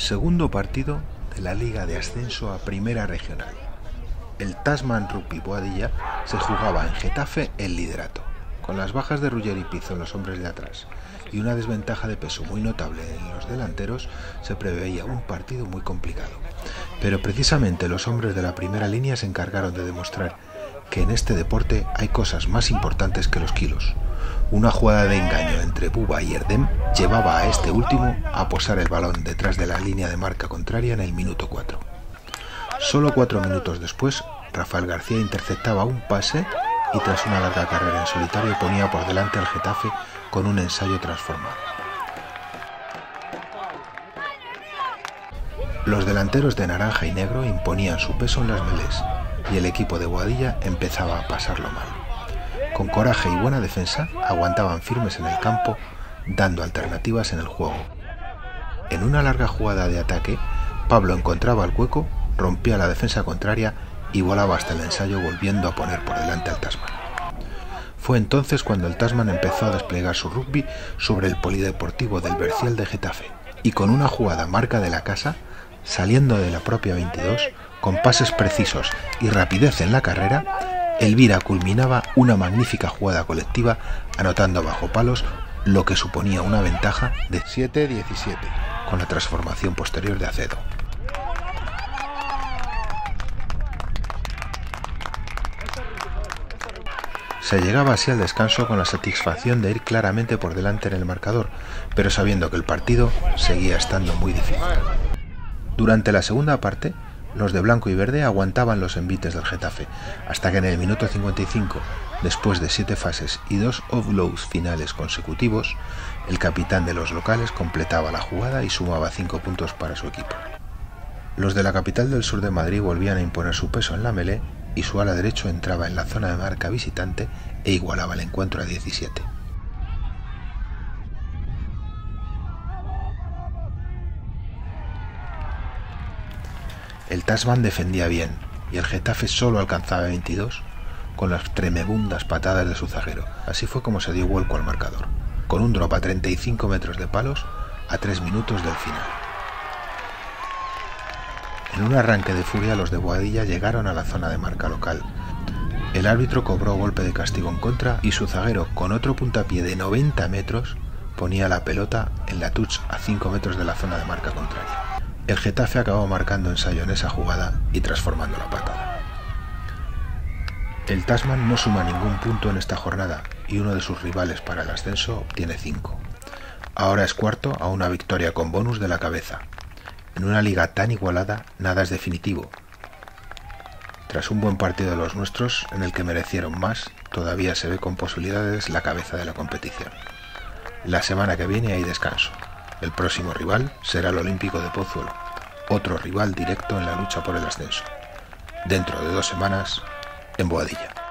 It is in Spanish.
Segundo partido de la Liga de Ascenso a Primera Regional. El Tasman Rugby Boadilla se jugaba en Getafe el liderato. Con las bajas de Ruller y Pizzo en los hombres de atrás y una desventaja de peso muy notable en los delanteros, se preveía un partido muy complicado. Pero precisamente los hombres de la primera línea se encargaron de demostrar que en este deporte hay cosas más importantes que los kilos. Una jugada de engaño entre Buba y Erdem llevaba a este último a posar el balón detrás de la línea de marca contraria en el minuto 4. Solo 4 minutos después, Rafael García interceptaba un pase y tras una larga carrera en solitario ponía por delante al Getafe con un ensayo transformado. Los delanteros de naranja y negro imponían su peso en las melés y el equipo de Boadilla empezaba a pasarlo mal. Con coraje y buena defensa aguantaban firmes en el campo, dando alternativas en el juego. En una larga jugada de ataque, Pablo encontraba el hueco, rompía la defensa contraria y volaba hasta el ensayo volviendo a poner por delante al Tasman. Fue entonces cuando el Tasman empezó a desplegar su rugby sobre el polideportivo del Bercial de Getafe y con una jugada marca de la casa, saliendo de la propia 22, con pases precisos y rapidez en la carrera, Elvira culminaba una magnífica jugada colectiva anotando bajo palos lo que suponía una ventaja de 7-17 con la transformación posterior de Acedo. Se llegaba así al descanso con la satisfacción de ir claramente por delante en el marcador, pero sabiendo que el partido seguía estando muy difícil. Durante la segunda parte, los de blanco y verde aguantaban los envites del Getafe, hasta que en el minuto 55, después de 7 fases y 2 offloads finales consecutivos, el capitán de los locales completaba la jugada y sumaba 5 puntos para su equipo. Los de la capital del sur de Madrid volvían a imponer su peso en la melé y su ala derecho entraba en la zona de marca visitante e igualaba el encuentro a 17. El Tasman defendía bien y el Getafe solo alcanzaba 22 con las tremebundas patadas de su zaguero. Así fue como se dio vuelco al marcador, con un drop a 35 metros de palos a 3 minutos del final. En un arranque de furia los de Boadilla llegaron a la zona de marca local. El árbitro cobró golpe de castigo en contra y su zaguero, con otro puntapié de 90 metros, ponía la pelota en la touch a 5 metros de la zona de marca contraria. El Getafe acabó marcando ensayo en esa jugada y transformando la patada. El Tasman no suma ningún punto en esta jornada y uno de sus rivales para el ascenso obtiene 5. Ahora es cuarto a una victoria con bonus de la cabeza. En una liga tan igualada, nada es definitivo. Tras un buen partido de los nuestros, en el que merecieron más, todavía se ve con posibilidades la cabeza de la competición. La semana que viene hay descanso. El próximo rival será el Olímpico de Pozuelo, otro rival directo en la lucha por el ascenso. Dentro de 2 semanas, en Boadilla.